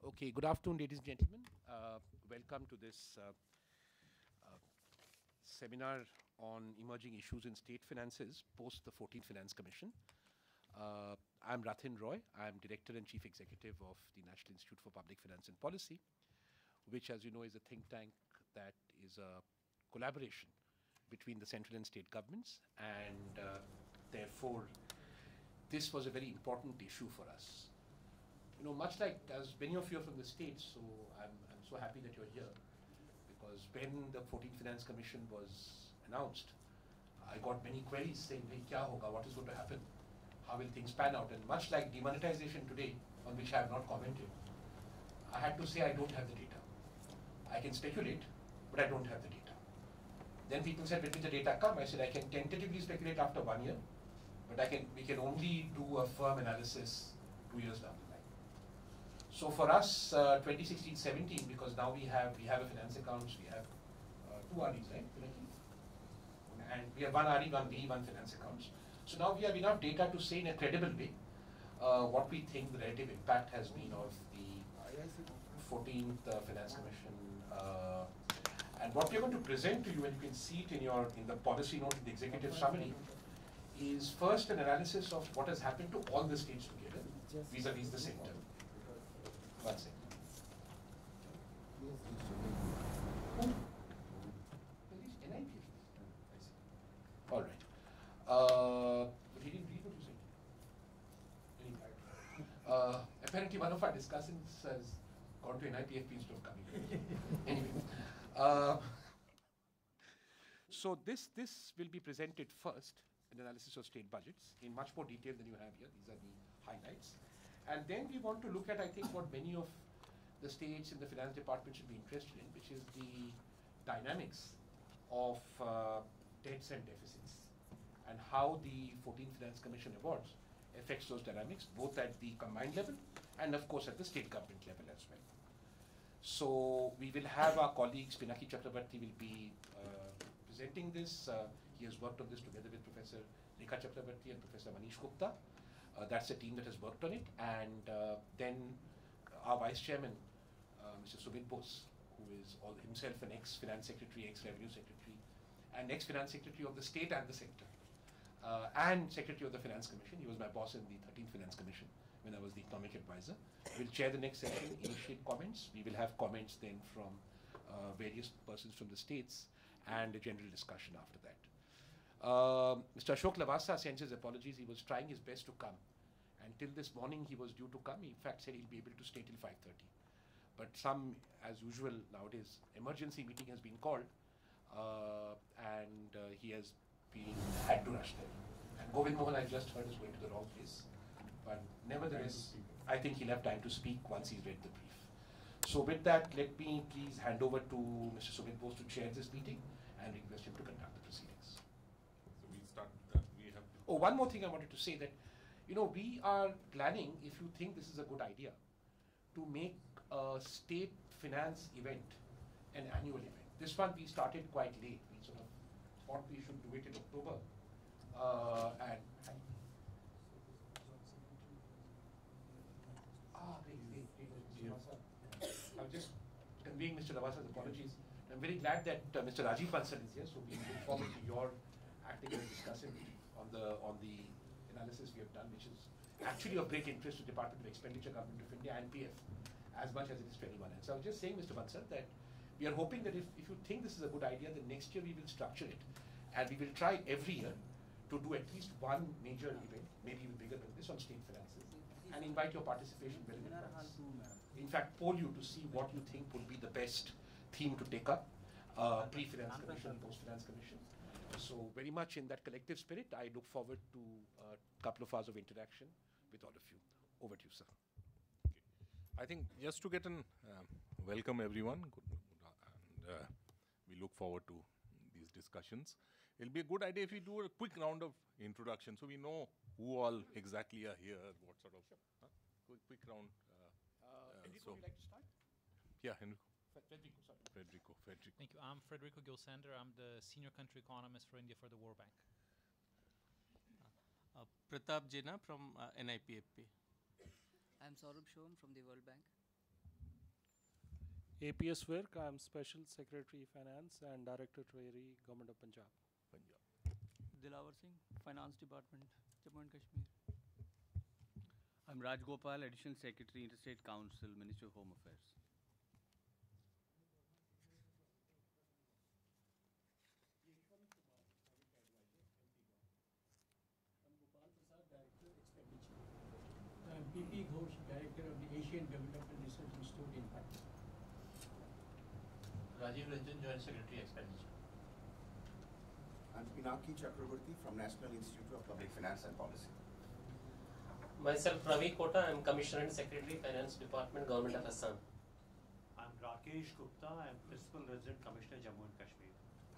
Okay, good afternoon, ladies and gentlemen. Welcome to this seminar on emerging issues in state finances post the 14th Finance Commission. I'm Rathin Roy. I'm Director and Chief Executive of the National Institute for Public Finance and Policy, which, as you know, is a think tank that is a collaboration between the central and state governments, and therefore this was a very important issue for us. You know, much like, as many of you are from the States, so I'm so happy that you're here, because when the 14th Finance Commission was announced, I got many queries saying, "Hey, kya hoga? What is going to happen? How will things pan out?" And much like demonetization today, on which I have not commented, I had to say I don't have the data. I can speculate, but I don't have the data. Then people said, "When will the data come?" I said, "I can tentatively speculate after 1 year, but we can only do a firm analysis 2 years down the line." So for us, 2016-17, because now we have a finance accounts, we have 2 RDs, right? And we have 1 RD, 1 B, 1 finance accounts. So now we have enough data to say in a credible way what we think the relative impact has been of the 14th Finance Commission. And what we are going to present to you, and you can see it in the policy note in the executive summary, is first an analysis of what has happened to all the states together vis-a-vis the center. One second. NIPF. I see. All right. But he didn't read what you said. Apparently, one of our discussants has gone to NIPFP instead of coming. Anyway. So this will be presented first, an analysis of state budgets in much more detail than you have here. These are the highlights. And then we want to look at, I think, what many of the states in the finance department should be interested in, which is the dynamics of debts and deficits, and how the 14th Finance Commission awards affects those dynamics, both at the combined level and, of course, at the state government level as well. So we will have our colleagues, Pinaki Chakrabarti will be presenting this. He has worked on this together with Professor Rekha Chakrabarti and Professor Manish Gupta. That's a team that has worked on it. And then our Vice Chairman, Mr. Sumit Bose, who is himself an ex-Finance Secretary, ex-Revenue Secretary, and ex-Finance Secretary of the state and the sector, and Secretary of the Finance Commission. He was my boss in the 13th Finance Commission when I was the Economic Advisor. We'll chair the next session, initiate comments. We will have comments then from various persons from the states and a general discussion after that. Mr. Ashok Lavasa sends his apologies. He was trying his best to come. And till this morning, he was due to come. He, in fact, said he'll be able to stay till 5:30. But as usual nowadays, emergency meeting has been called, and he has had to rush there. And Govind Mohan, I just heard, is going to the wrong place. But nevertheless, I think he'll have time to speak once he's read the brief. So with that, let me please hand over to Mr. Sumit Bose to chair this meeting and request him to conduct the proceedings. We start, we have... Oh, one more thing I wanted to say, that, you know, we are planning, if you think this is a good idea, to make a state finance event an annual event. This one we started quite late. We sort of thought we should do it in October. I'm just conveying Mr. Lavasa's apologies. I'm very glad that Mr. Rajiv Bansal is here, so we look forward to your acting as a discussant on the analysis we have done, which is actually of great interest to the Department of Expenditure, Government of India, and PF, as much as it is to anyone else. So I was just saying, Mr. Bansal, that we are hoping that if you think this is a good idea, then next year we will structure it, and we will try every year to do at least one major event, maybe even bigger than this, on state finances, and invite your participation very much. In fact, poll you to see what you think would be the best theme to take up, pre-finance commission, post-finance commission. So very much in that collective spirit, I look forward to a couple of hours of interaction with all of you. Over to you, sir. Okay. I think just to get an welcome everyone, and we look forward to these discussions. It'll be a good idea if we do a quick round of introduction, so we know who all exactly are here, what sort of quick round. Enrico, would you like to start? Yeah, Enrico. Federico, sorry. Federico. Thank you. I'm Federico Gilsander. I'm the Senior Country Economist for India for the World Bank. Pratap Jena from NIPFP. I'm Saurabh Shom from the World Bank. APS Virk, I am Special Secretary Finance and Director Treasury, Government of Punjab. Dilawar Singh, Finance Department, Jammu and Kashmir. I'm Raj Gopal, Additional Secretary, Interstate Council, Ministry of Home Affairs. I'm P.P. Ghosh, Director of the Asian Development Research Institute in Pakistan. Rajiv Ranjan, Joint Secretary, Expenditure. I'm Pinaki Chakraborty from National Institute of Public Finance and Policy. Myself, Ravi Kota, I am Commissioner and Secretary, Finance Department, Government of Assam. I'm Rakesh Gupta, I am Principal Resident Commissioner, Jammu and Kashmir.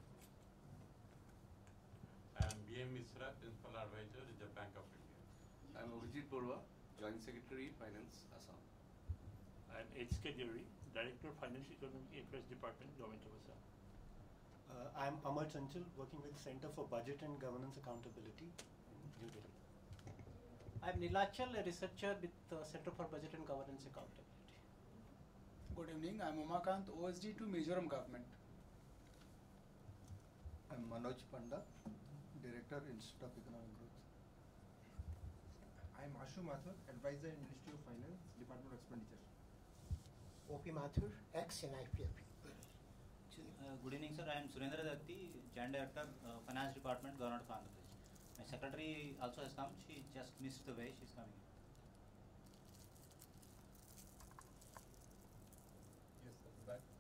I am B.M. Misra, Principal Advisor, Reserve Bank of India. I am Abhijit Borwa, Joint Secretary, Finance, Assam. I am H.K. Deori, Director, Finance Economic Affairs Department, Government of Assam. I am Amar Chanchal, working with Center for Budget and Governance Accountability in New Delhi. I am Nilachal, a researcher with Center for Budget and Governance Accountability. Good evening, I am Umakant, OSD to Mizoram Government. I am Manoj Panda, Director, Institute of Economic Growth. I am Ashu Mathur, Advisor in Ministry of Finance, Department of Expenditure. O.P. Mathur, ex-NIPFP. Good evening, sir. I am Surendra Datti, Joint Director, Finance Department, Government of Andhra Pradesh. My secretary also has come. She just missed the way. She is coming. Yes, at the back.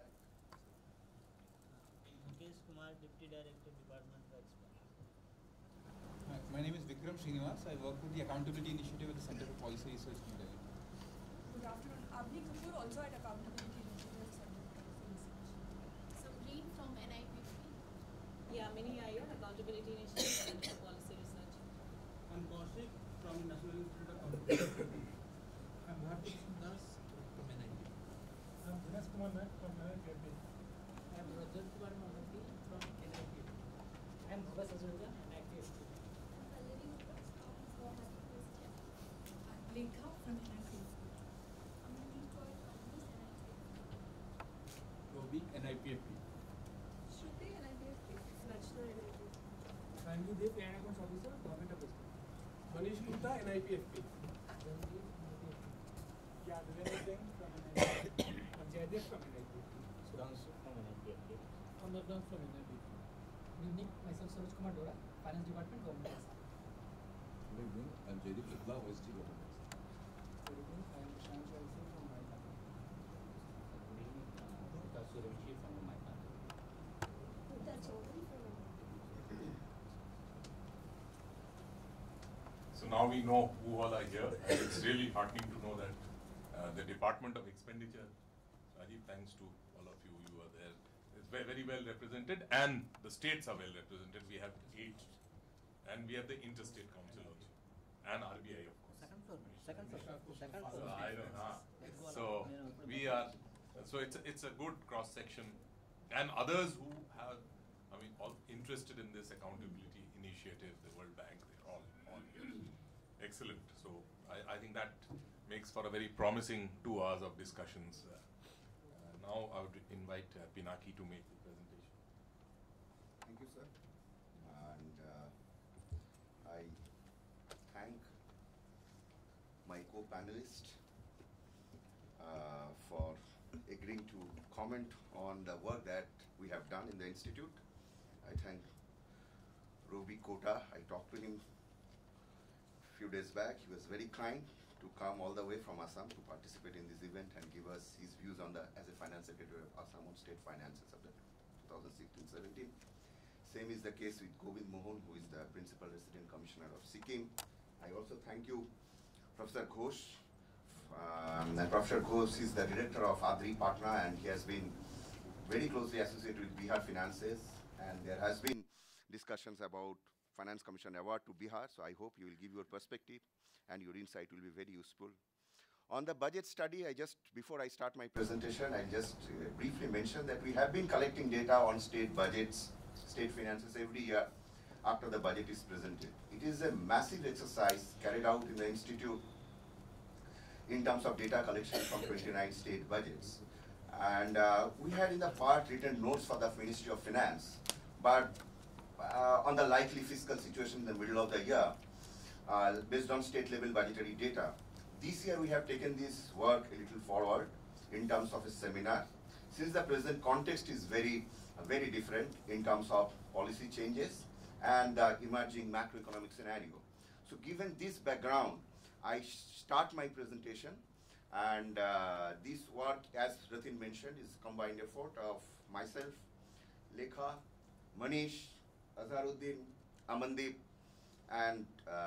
Mukesh Kumar, Deputy Director, Department of Expenditure. My name is Vikram Srinivas. I work with the Accountability Initiative at the Center for Policy Research, New Delhi. Good afternoon. Abhi Kapoor, also at Accountability Initiative, Center for Policy Research. Sabreen from NIPP. Yamini Iyer, Accountability Initiative, Center for Policy Research. I'm Kaushik from National Institute of Accountability. I'm Hardik Das from NIPP. I'm Dinesh Kumar Naik from NIPP. I'm Rajat Kumar Mohanty from NIPP. I'm Bhagat Ajoria, NIPP. Lekha from NIPP. Robi, NIPFP. Shruti, NIPFP. Rachna, NIPFP. Sanju Dev, Annual Accounts Officer, Government of West Bengal. Manish Gupta, NIPFP. Yeah, Devendra Singh from NIPFP. Jaidev from NIPFP. Sudhanshu from NIPFP. Amarnath from NIPP. Good evening, myself Saroj Kumar Dora, Finance Department, Government of Assam. Good evening, I am Jaideep Shukla, OST Government. Good evening, I am Prashant Chaudhary from my family. Good evening, Dr. Suremshi from my family. So now we know who all are here, and it's really heartening to know that the Department of Expenditure, Rajiv, thanks to all of you, you are there. It's very well represented, and the states are well represented. We have 8, and we have the Interstate Council also, and RBI, of course. Second floor. I don't know. So we are. So it's a good cross section, and others who have, all interested in this accountability initiative, the World Bank, they're all here. Excellent. So I think that makes for a very promising 2 hours of discussions. Now I would invite Pinaki to make the presentation. Thank you, sir. And I thank my co-panelists for agreeing to comment on the work that we have done in the Institute. I thank Robi Kota. I talked to him a few days back. He was very kind to come all the way from Assam to participate in this event and give us his views on as a Finance Secretary of Assam on state finances of the 2016-17. Same is the case with Govind Mohan, who is the Principal Resident Commissioner of Sikkim. I also thank you, Professor Ghosh. Professor Ghosh is the Director of Adri Patna, and he has been very closely associated with Bihar finances, and there has been discussions about Finance Commission Award to Bihar, so I hope you will give your perspective and your insight will be very useful. On the budget study, before I start my presentation, I just briefly mention that we have been collecting data on state budgets, state finances every year after the budget is presented. It is a massive exercise carried out in the Institute in terms of data collection from 29 state budgets. And we had in the part written notes for the Ministry of Finance, but on the likely fiscal situation in the middle of the year, based on state level budgetary data. This year we have taken this work a little forward in terms of a seminar. Since the present context is very different in terms of policy changes and emerging macroeconomic scenario. So given this background, I start my presentation, and this work, as Ratin mentioned, is combined effort of myself, Lekha, Manish, Azharuddin, Amandeep, and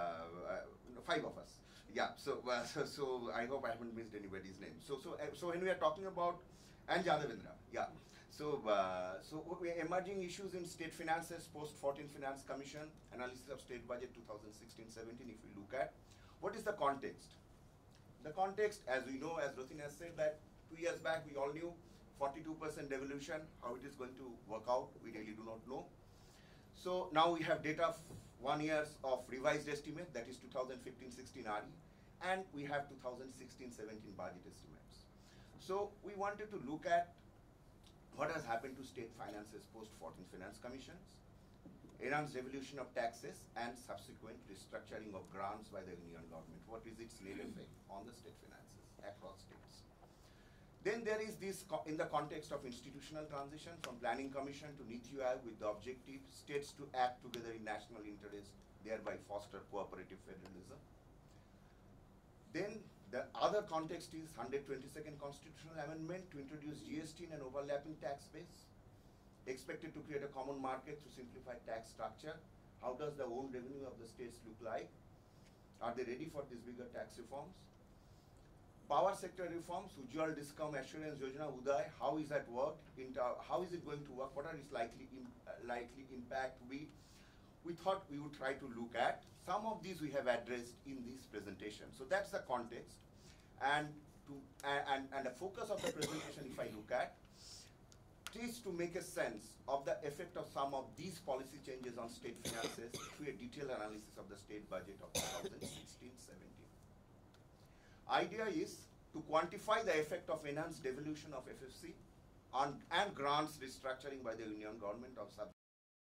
5 of us. Yeah, so I hope I haven't missed anybody's name. So when we are talking about, and Jadavendra, yeah. So we are emerging issues in state finances, post-14 Finance Commission, analysis of state budget 2016-17, if we look at. What is the context? The context, as we know, as Ratin has said, that 2 years back we all knew 42% devolution, how it is going to work out, we really do not know. So now we have data of 1 year of revised estimate, that is 2015-16 RE, and we have 2016-17 budget estimates. So we wanted to look at what has happened to state finances post-14 Finance Commissions, enhanced devolution of taxes, and subsequent restructuring of grants by the Union government. What is its net effect on the state finances across states? Then there is this, in the context of institutional transition from Planning Commission to Niti Aayog, with the objective states to act together in national interest, thereby foster cooperative federalism. Then the other context is 122nd Constitutional Amendment to introduce GST in an overlapping tax base, expected to create a common market to simplify tax structure. How does the own revenue of the states look like? Are they ready for these bigger tax reforms? Power sector reforms, Ujjwal Discom Assurance Yojana, Uday, how is that work? How is it going to work? What are its likely impact be? We thought we would try to look at. Some of these we have addressed in this presentation. So that's the context. And the focus of the presentation, if I look at, is to make a sense of the effect of some of these policy changes on state finances through a detailed analysis of the state budget of 2016-17. Idea is to quantify the effect of enhanced devolution of FFC and grants restructuring by the Union government of